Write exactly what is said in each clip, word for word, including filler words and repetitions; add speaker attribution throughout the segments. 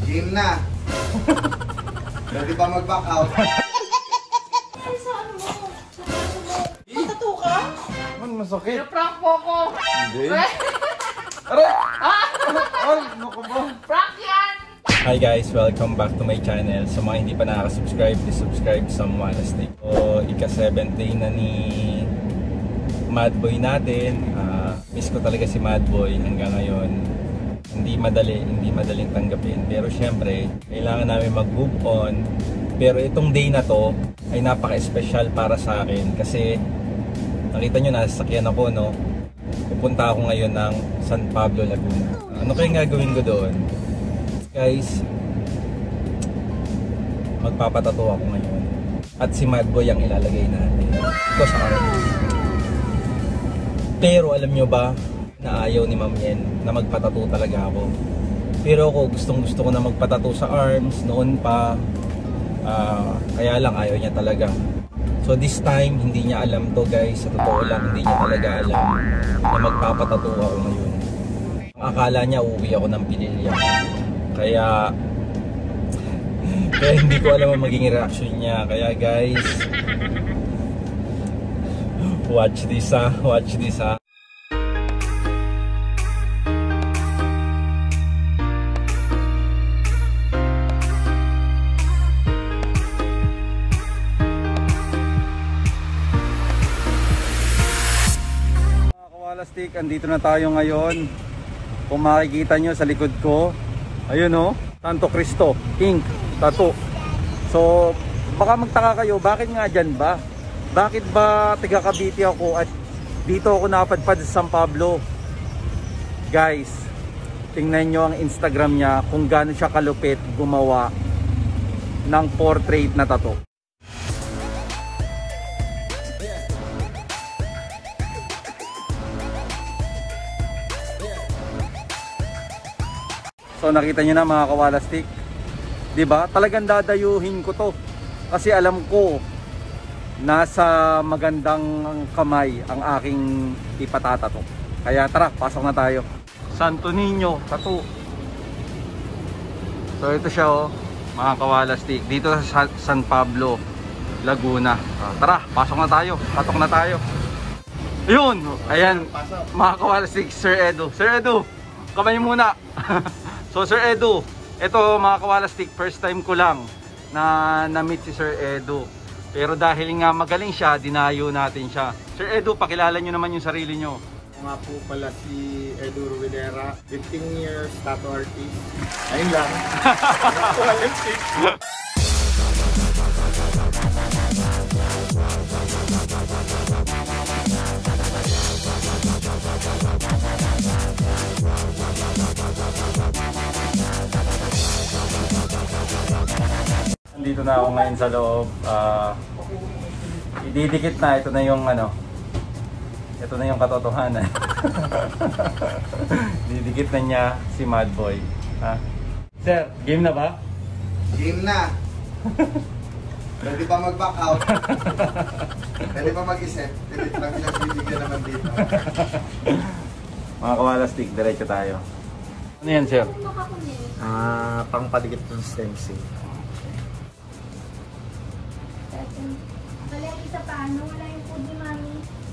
Speaker 1: Game na. Pwede pa mag-back out.
Speaker 2: Ay, sa ano mo? Matato ka?
Speaker 3: Man, masakit.
Speaker 2: Prank po ko.
Speaker 3: Hindi. Aray! Ay, naku ba?
Speaker 2: Prank yan!
Speaker 3: Hi guys, welcome back to my channel. Sa mga hindi pa nakaka-subscribe, please subscribe sa Malastik. So, ika-seventh day na ni Madboy natin. Uh, miss ko talaga si Madboy hanggang ngayon. Hindi madali, hindi madaling tanggapin. Pero syempre, kailangan namin mag-move on. Pero itong day na to ay napaka-espesyal para sa akin. Kasi nakita nyo, nasasakyan ako, no? Pupunta ako ngayon ng San Pablo, Laguna. Ano kayong gagawin ko doon? Guys, magpapatato ako ngayon. At si Madboy ang ilalagay natin. Ito sa arms. Pero alam nyo ba, na ayaw ni Ma'am Yen na magpatato talaga ako. Pero ako, gustong gusto ko na magpatato sa arms noon pa. Uh, kaya lang ayaw niya talaga. So this time, hindi niya alam to guys. Sa totoo lang, hindi niya talaga alam na magpapatato ako ngayon. Ang akala niya, uuwi ako ng Pinilya. Kaya, kaya hindi ko alam ang magiging reaction niya. Kaya guys, watch this ha, watch this ha. Stick, andito na tayo ngayon. Kung makikita nyo sa likod ko, ayun o, Santo Cristo ink tattoo. So baka magtaka kayo, bakit nga dyan ba? Bakit ba taga Cavite ako at dito ako napadpad sa San Pablo? Guys, tingnan nyo ang Instagram niya kung gaano siya kalupit gumawa ng portrait na tattoo. So nakita nyo na mga kawalastik, diba? Talagang dadayuhin ko to kasi alam ko nasa magandang kamay ang aking ipatatato. Kaya tara, pasok na tayo. Santo Niño tattoo. So ito siya oh, mga kawalastik, dito sa San Pablo, Laguna. Tara, pasok na tayo, patok na tayo. Ayun, ayan mga kawalastik, Sir Edu. Sir Edu, kamay muna. So Sir Edu, ito mga kawalastik, first time ko lang na na-meet si Sir Edu. Pero dahil nga magaling siya, dinayo natin siya. Sir Edu, pakilala nyo naman yung sarili nyo.
Speaker 4: Ako nga po pala si Edu Ruilera, fifteen years tattoo artist. Ayun lang.
Speaker 3: Dito na ako ngayon sa loob. Uh, ididikit na, ito na yung ano, ito na yung katotohanan. Didikit na niya si Madboy. Ha? Sir, game na ba?
Speaker 1: Game na. Pwede pa mag-back out. Pwede pa mag-isip. Pwede pa pinagbibigyan naman dito.
Speaker 3: Mga kawalastik, diretso tayo. Ano yan, sir?
Speaker 4: Ah, pangpadikit ng stencil.
Speaker 2: Wala yung isa paano, wala yung food ni Mami.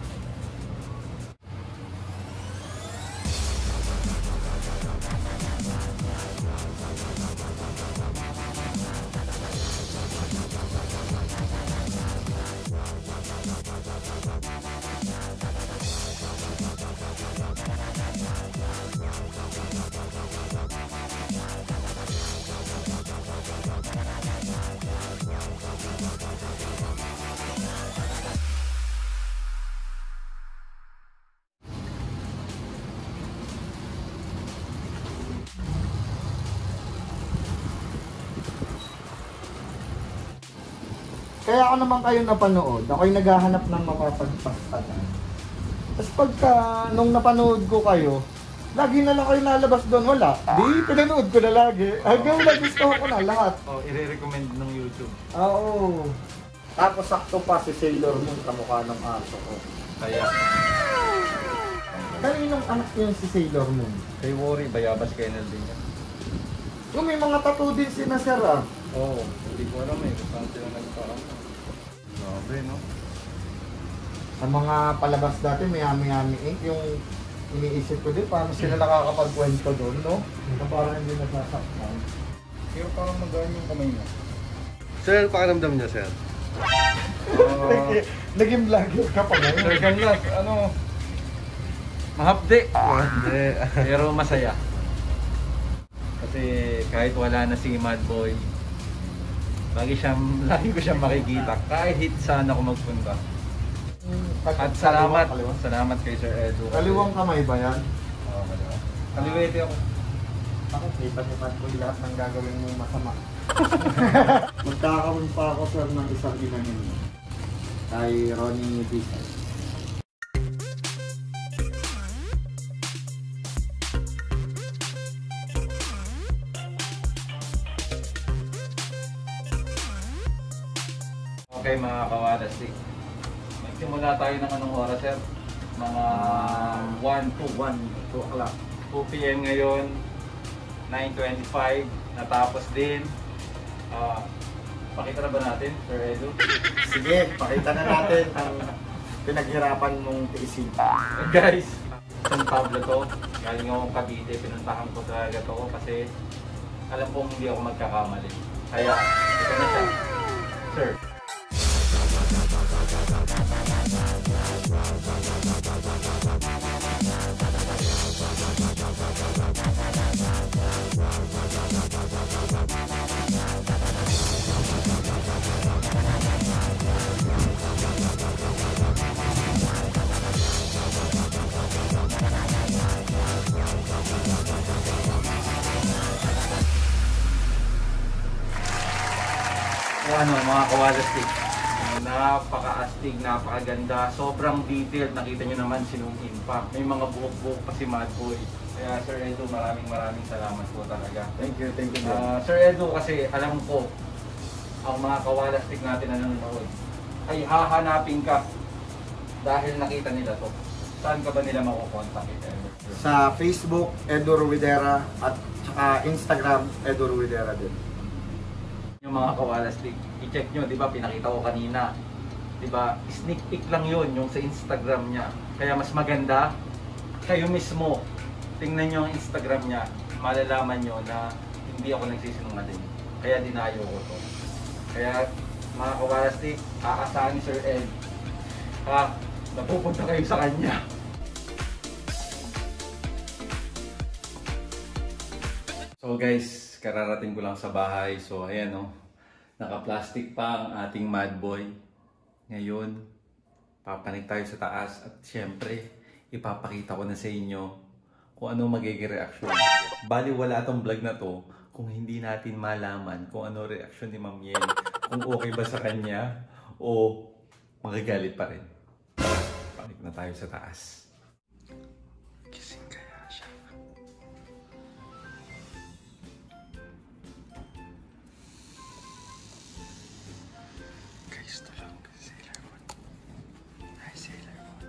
Speaker 4: Kaya ako naman kayo napanood, ako'y naghahanap ng mapapagpastanan. Tapos pagka nung napanood ko kayo, lagi na lang kayo nalabas doon, wala. Di, pinanood ko na lagi. Hanggang nagustuhan ko na lahat.
Speaker 3: Oh, i-recommend ng YouTube.
Speaker 4: Oo. Tapos sakto pa si Sailor Moon, kamukha ng aso ko.
Speaker 3: Kaya,
Speaker 4: Kaninong anak yun si Sailor Moon?
Speaker 3: kay Worry, Bayabas, kay Nel din yan.
Speaker 4: Yung may mga tattoo din si Sir ah.
Speaker 3: Oo, oh, hindi ko alam eh. Saan sila nagparang. Grabe, no?
Speaker 4: Sa mga palabas dati, may Yami-Yami Ink, yung iniisip ko din, paano sila nakakapagkwento doon, no? Na parang hindi nasasaktan.
Speaker 3: Pero parang magaan yung kamay mo.
Speaker 1: Sir, pakiramdam niya, sir?
Speaker 3: Uh,
Speaker 4: Naging vlogger ka pa ngayon.
Speaker 3: Second last, ano? Mahapde.
Speaker 1: Hindi.
Speaker 3: Pero masaya. Kasi kahit wala na si Mad Boy, lagi siyang, lagi ko siyang makikita kahit saan ako magpunta. At salamat,
Speaker 4: Kaliwang,
Speaker 3: salamat kay Sir Edu.
Speaker 4: kaliwang kamay ba yan?
Speaker 3: Oo, kaliwang. Kaliwete ako.
Speaker 4: Bakit di pa si Mad Boy lahat ng gagawin mo masama? Magkakaroon pa ako sir ng isang inahin kay Ronnie Pizza.
Speaker 3: Okay mga kawalastik, magsimula tayo ng anong oras sir? Mga one to one, two o'clock. two p m ngayon, nine twenty-five, natapos din. Uh, pakita na ba natin, Sir Edu?
Speaker 4: Sige, pakita na natin ang pinaghirapan mong tiisin.
Speaker 3: Guys, San Pablo to, galing akong Cavite, pinuntahan ko talaga to kasi alam kong hindi ako magkakamali. Kaya, ito na siya. Sir. So ano mga kawalastik, napaka-astig, napakaganda, sobrang detailed, nakita nyo naman sinong impact. May mga buhok-buhok pa si Mad Boy. Kaya Sir Edu, maraming maraming salamat po talaga.
Speaker 4: Thank you, thank you.
Speaker 3: Uh, Sir Edu, kasi alam ko, ang mga kawalastik natin na nanonood ay hahanapin ka dahil nakita nila to. Saan ka ba nila makukontak?
Speaker 4: Sa Facebook, Edu Ruidera, at saka Instagram, Edu Ruidera din.
Speaker 3: Yung mga kawalastik, i-check nyo, di ba, pinakita ko kanina. Di ba, sneak peek lang yun, yung sa Instagram niya. Kaya mas maganda, kayo mismo, tingnan nyo ang Instagram niya, malalaman nyo na hindi ako nagsisinungaling. Kaya dinayo ko to. Kaya, mga kawalastik, aasahan ni Sir Ed, ha, napupunta kayo sa kanya. So guys, kararating ko lang sa bahay. So ayan o, oh, naka-plastic pa ang ating Mad Boy. Ngayon, papanik tayo sa taas at syempre, ipapakita ko na sa inyo kung ano magiging reaksyon. Bali wala tong vlog na to kung hindi natin malaman kung ano reaksyon ni Ma'am Yen. Kung okay ba sa kanya o magagalit pa rin. Panik na tayo sa taas. Gising kaya siya. Guys, ito lang. Sailor Moon. Hi, Sailor Moon.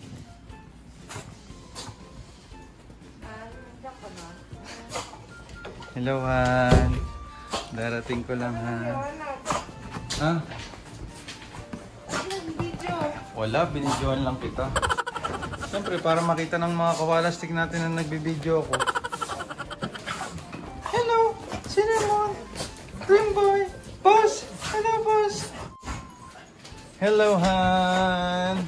Speaker 3: Hello, Han. Darating ko lang, Han. Ha? Wala, binidyoan lang kita. Siyempre, para makita ng mga kawalastik natin na nagbibideo ako. Hello! Cinnamon! Dream Boy! Boss! Hello, boss! Hello, Han!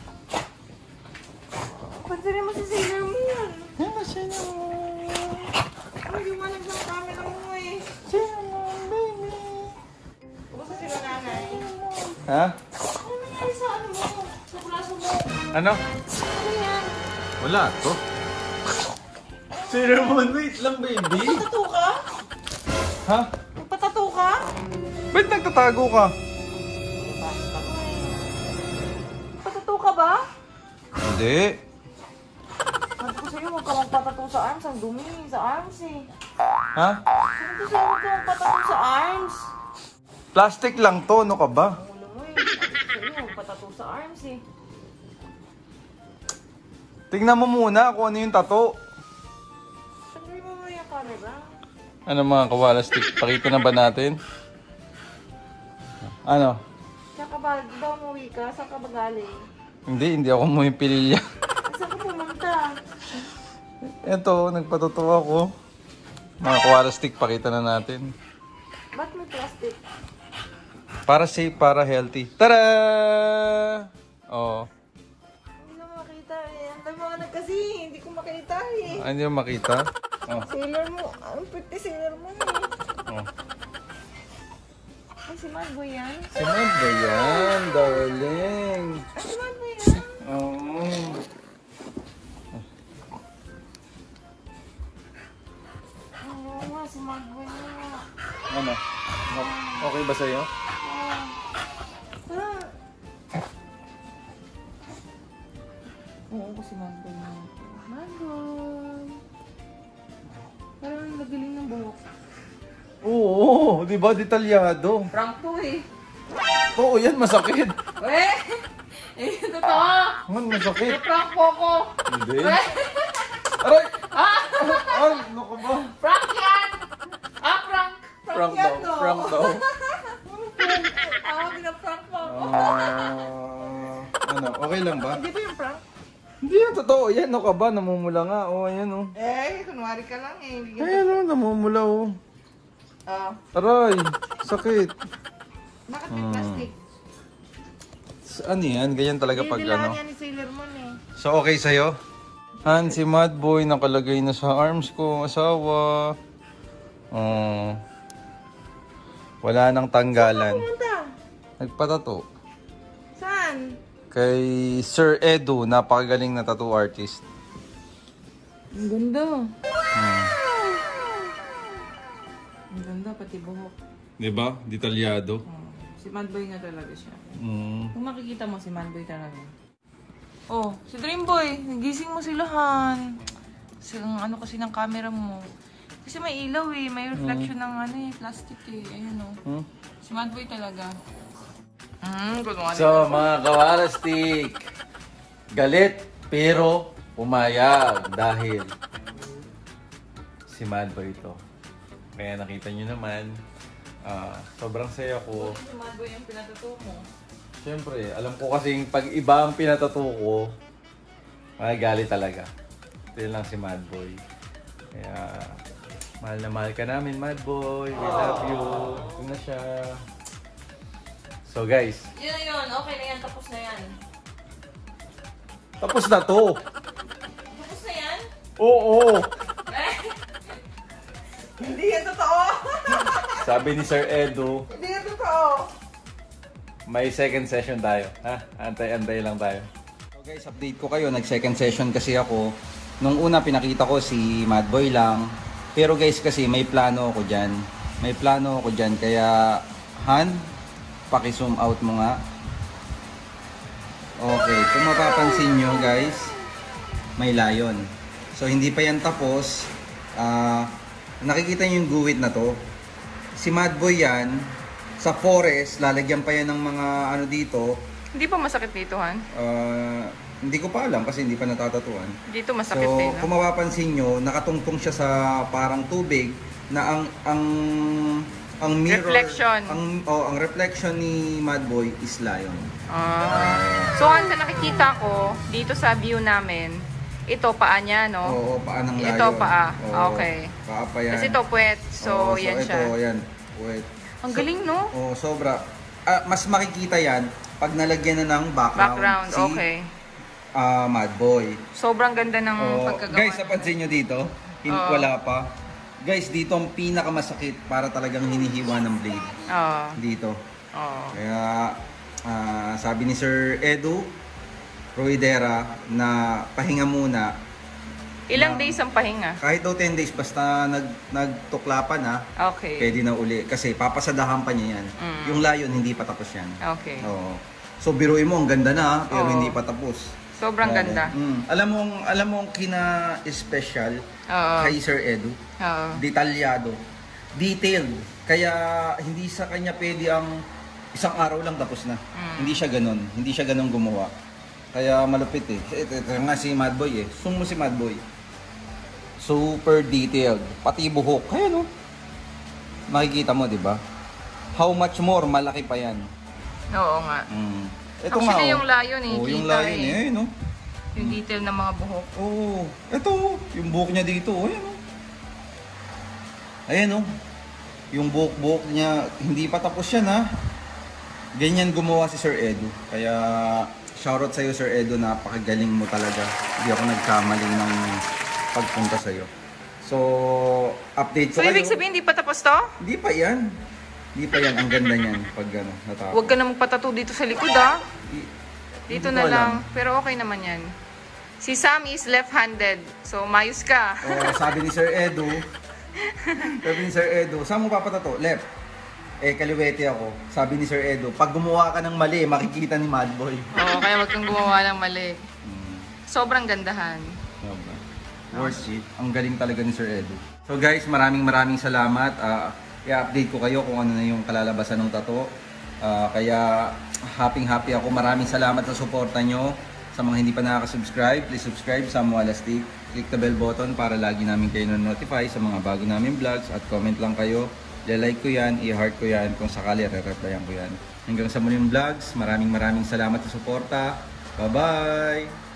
Speaker 2: Pansirin mo si Sailor Moon.
Speaker 3: Hello, Cinnamon!
Speaker 2: Ang liwanag ng camera mo eh.
Speaker 3: Cinnamon, baby!
Speaker 2: Kumusta sila nanay?
Speaker 3: Ha?
Speaker 2: Ano nangyari sa ano mo? Sa braso mo?
Speaker 3: Ano?
Speaker 2: Ano yan?
Speaker 3: Wala to. Cinnamon, wait lang, baby!
Speaker 2: Nagpatato ka?
Speaker 3: Ha?
Speaker 2: Nagpatato ka?
Speaker 3: Ba't nagtatago ka?
Speaker 2: Nagpatato ka ba?
Speaker 3: Hindi.
Speaker 2: Sabi ko sa'yo, huwag ka magpatato sa arms. Ang dumi sa arms eh.
Speaker 3: Ha?
Speaker 2: Sabi ko sa'yo, huwag ka magpatato sa arms.
Speaker 3: Plastic lang to, ano ka ba?
Speaker 2: Ang ulo mo eh. Sabi ko sa'yo, magpatato sa arms eh.
Speaker 3: Tingnan mo muna kung ano yung tato.
Speaker 2: Sabi mo mo yung camera.
Speaker 3: Ano mga kawalastik? Pakita na ba natin? Ano?
Speaker 2: Saan ka ba? Di ba umuwi ka? Saan ka ba galing?
Speaker 3: Hindi, hindi ako umuwi pililya.
Speaker 2: Saan ka pumunta?
Speaker 3: Ito, nagpatutuwa ako. Mga kawalastik, pakita na natin.
Speaker 2: Ba't may plastic?
Speaker 3: Para safe, para healthy. Tara! Oh.
Speaker 2: Hindi na makita eh. Ang liwanag kasi. Hindi ko makita eh.
Speaker 3: Ano yung makita? Oh.
Speaker 2: Sailor mo. Ang pretty sailor mo eh.
Speaker 3: Oh.
Speaker 2: Ay, si Margo yan.
Speaker 3: Si Mad ba yan, darling?
Speaker 2: Ay, si Margo yan.
Speaker 3: Oh.
Speaker 2: Oo nga, si Margo yan.
Speaker 3: Ano? Okay ba sa'yo?
Speaker 2: Ah. Oo, kasi Margo yan. Margo. Parang nagaling ng buhok.
Speaker 3: Oo, di ba detalyado?
Speaker 2: Prank to eh.
Speaker 3: Oo, yan masakit.
Speaker 2: Eh! Eh, totoo!
Speaker 3: Man, masakit.
Speaker 2: Prank po ako!
Speaker 3: Hindi.
Speaker 2: Eh!
Speaker 3: Aray!
Speaker 2: Ah!
Speaker 3: Ay, ano ka ba?
Speaker 2: Prank yan! Ah, prank! Prank,
Speaker 3: Prank
Speaker 2: yan,
Speaker 3: daw,
Speaker 2: no?
Speaker 3: prank daw.
Speaker 2: Ah, pinaprank mo ako.
Speaker 3: Ah, ano, okay lang ba?
Speaker 2: Hindi ba yung prank?
Speaker 3: Hindi yan, totoo. Yan, ano ka ba? Namumula nga. Oo, oh, ayan, oh.
Speaker 2: Eh, kunwari ka lang eh. Hindi
Speaker 3: Ayan, oh, namumula, oh.
Speaker 2: Ah,
Speaker 3: Aray, sakit.
Speaker 2: bakit may
Speaker 3: Hmm.
Speaker 2: plastic?
Speaker 3: S- Ano yan? Ganyan talaga pag ano.
Speaker 2: yan ni Sailor Moon eh.
Speaker 3: So, okay sa'yo? Han, si Madboy, nakalagay na sa arms ko, asawa. Oh. Wala nang tanggalan.
Speaker 2: Pumunta?
Speaker 3: Nagpatato.
Speaker 2: Saan?
Speaker 3: Kay Sir Edu, napakagaling na tattoo artist.
Speaker 2: Ang ganda.
Speaker 3: Hmm.
Speaker 2: Ang ganda, pati buhok.
Speaker 3: Diba? Detalyado.
Speaker 2: Oh, si Madboy nga talaga siya.
Speaker 3: Mm.
Speaker 2: Kung makikita mo, si Madboy talaga. Oh, si Dreamboy, nagising mo sila, Han. Kasi ang ano kasi ng camera mo. Kasi may ilaw eh, may reflection ng ano eh, plastic eh. Ayan oh.
Speaker 3: Hmm?
Speaker 2: Si Madboy talaga. Hmm, kunwari.
Speaker 3: So, mga kawalastik, galit pero pumayag dahil si Madboy ito. Kaya nakita nyo naman, ah, sobrang saya ko.
Speaker 2: Si Madboy yung pinatuto mo.
Speaker 3: Siyempre, alam ko kasing pag iba ang pinatato ko, magagali talaga. Ito lang si Madboy. Kaya, mahal na mahal ka namin, Madboy. We love you. Ito na siya. So guys,
Speaker 2: Yun na yun, okay na yan, tapos na yan.
Speaker 3: tapos na to.
Speaker 2: Tapos na yan?
Speaker 3: Oo.
Speaker 2: Eh? Hindi yan totoo!
Speaker 3: Sabi ni Sir Edu,
Speaker 2: Hindi yan totoo!
Speaker 3: may second session tayo. Ha? Antay-antay lang tayo. So guys, update ko kayo. Nag-second session kasi ako. Nung una, pinakita ko si Madboy lang. Pero guys, kasi may plano ako dyan. May plano ako dyan. Kaya, Han, paki-zoom out mo nga. Okay, kung mapapansin nyo guys, may layon. So, hindi pa yan tapos. Ah... Nakikita niyo yung guhit na to. Si Madboy yan, sa forest, lalagyan pa yan ng mga ano dito.
Speaker 2: Hindi pa masakit dito, Han?
Speaker 3: Uh, hindi ko pa alam kasi hindi pa natatatuan.
Speaker 2: Dito masakit
Speaker 3: So,
Speaker 2: din, no?
Speaker 3: kung mapapansin nyo, nakatungtong siya sa parang tubig na ang ang ang mirror,
Speaker 2: Reflection.
Speaker 3: Ang, oh, ang reflection ni Madboy is lion.
Speaker 2: Ah. So, Han, sa nakikita ko, dito sa view namin, ito paa niya, no?
Speaker 3: Oo, paa ng lion.
Speaker 2: Ito paa.
Speaker 3: Oo,
Speaker 2: Okay.
Speaker 3: Paa pa yan.
Speaker 2: Kasi ito puwet. So,
Speaker 3: Oo,
Speaker 2: yan
Speaker 3: ito,
Speaker 2: siya.
Speaker 3: yan. Puwet.
Speaker 2: Ang galing, no?
Speaker 3: Oh, sobra. Ah, mas makikita yan pag nalagyan na ng background.
Speaker 2: Background,
Speaker 3: si,
Speaker 2: okay.
Speaker 3: ah, Madboy.
Speaker 2: Sobrang ganda ng
Speaker 3: Oh,
Speaker 2: pagkagawa.
Speaker 3: guys, napansin nyo dito? Hin-
Speaker 2: Oo.
Speaker 3: Wala pa. Guys, dito ang pinakamasakit para talagang hinihiwa ng blade.
Speaker 2: Oo.
Speaker 3: Dito.
Speaker 2: Oo.
Speaker 3: Kaya, ah, sabi ni Sir Edu Ruidera na pahinga muna.
Speaker 2: Ilang
Speaker 3: Na-
Speaker 2: days ang pahinga?
Speaker 3: Kahit daw ten days, basta nag, nagtuklapan ha,
Speaker 2: Okay.
Speaker 3: pwede na uli. Kasi papasadahan pa niya yan.
Speaker 2: Mm.
Speaker 3: Yung layon, hindi pa tapos yan.
Speaker 2: Okay.
Speaker 3: Oo. So biruin mo, ang ganda na ha, pero
Speaker 2: Oo.
Speaker 3: hindi pa tapos.
Speaker 2: Sobrang
Speaker 3: Ayan.
Speaker 2: ganda.
Speaker 3: Mm. Alam mo, alam mo ang kina-special
Speaker 2: Oo.
Speaker 3: kay Sir Edu?
Speaker 2: Oo.
Speaker 3: Detalyado. Detailed. Kaya hindi sa kanya pwede ang isang araw lang tapos na.
Speaker 2: Mm.
Speaker 3: Hindi siya ganun. Hindi siya ganun gumawa. Kaya malupit eh. Ito, ito nga si Madboy eh. Zoom mo si Madboy. Super detailed. Pati buhok. Kaya no? makikita mo, di ba? How much more, malaki pa yan.
Speaker 2: Oo nga.
Speaker 3: Mm. Ito
Speaker 2: Actually,
Speaker 3: nga, oh.
Speaker 2: yung layon eh.
Speaker 3: Oh, yung
Speaker 2: kita
Speaker 3: layon
Speaker 2: eh.
Speaker 3: eh, no?
Speaker 2: Yung detail ng mga buhok.
Speaker 3: Oo. Oh, ito, yung buhok niya dito. Oh, ayan, oh. Ayan, oh. Yung buhok-buhok niya, hindi pa tapos yan, ha? Ganyan gumawa si Sir Edu. Kaya, shoutout sa'yo, Sir Edu. Napakagaling mo talaga. Hindi ako nagkamali ng pagpunta sa'yo. So, update ko
Speaker 2: So,
Speaker 3: kayo.
Speaker 2: ibig sabihin, hindi pa tapos to?
Speaker 3: Hindi pa yan. Hindi pa yan. Ang ganda niyan pag ano, natapos.
Speaker 2: Huwag ka na magpatato dito sa likod, ah.
Speaker 3: I-
Speaker 2: Dito
Speaker 3: hindi
Speaker 2: na
Speaker 3: ko
Speaker 2: lang.
Speaker 3: alam.
Speaker 2: Pero okay naman yan. Si Sam is left-handed. So, mayos ka.
Speaker 3: Oh, sabi ni Sir Edu, sabi ni Sir Edu, saan mo papatato? Left. Eh, kaliwete ako. Sabi ni Sir Edu, pag gumawa ka ng mali, makikita ni Madboy.
Speaker 2: Oo, kaya wag kang gumawa ng mali.
Speaker 3: Hmm.
Speaker 2: Sobrang gandahan.
Speaker 3: Diba? Worth it. Ang galing talaga ni Sir Edu. So guys, maraming maraming salamat. Uh, i-update ko kayo kung ano na yung kalalabasan ng tato. Uh, kaya happy happy ako. Maraming salamat sa suporta nyo. Sa mga hindi pa nakaka-subscribe, please subscribe sa Walastic. Click the bell button para lagi namin kayo notify sa mga bago namin vlogs. At comment lang kayo. I-like ko yan, i-heart ko yan. Kung sakali, re-replyan ko yan. Hanggang sa muling vlogs, maraming maraming salamat sa suporta. Bye-bye!